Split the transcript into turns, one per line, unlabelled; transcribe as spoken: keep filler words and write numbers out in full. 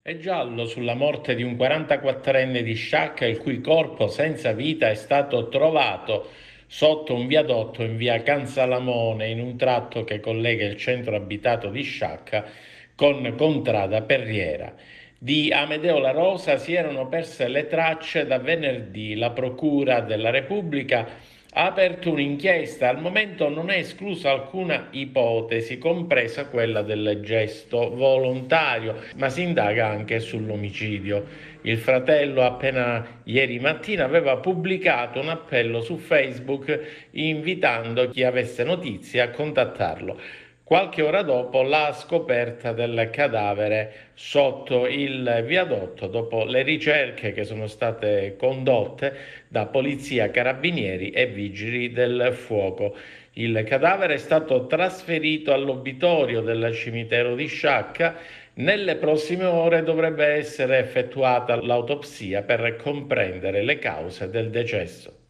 È giallo sulla morte di un quarantaquattrenne di Sciacca il cui corpo senza vita è stato trovato sotto un viadotto in via Cansalamone in un tratto che collega il centro abitato di Sciacca con Contrada Perriera. Di Amedeo La Rosa si erano perse le tracce da venerdì. La Procura della Repubblica ha aperto un'inchiesta. Al momento non è esclusa alcuna ipotesi, compresa quella del gesto volontario, ma si indaga anche sull'omicidio. Il fratello appena ieri mattina aveva pubblicato un appello su Facebook invitando chi avesse notizie a contattarlo. Qualche ora dopo la scoperta del cadavere sotto il viadotto, dopo le ricerche che sono state condotte da polizia, carabinieri e vigili del fuoco. Il cadavere è stato trasferito all'obitorio del cimitero di Sciacca. Nelle prossime ore dovrebbe essere effettuata l'autopsia per comprendere le cause del decesso.